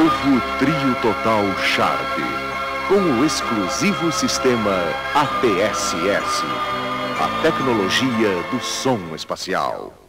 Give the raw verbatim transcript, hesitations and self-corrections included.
Novo Trio Total Sharp, com o exclusivo sistema A P S S, a tecnologia do som espacial.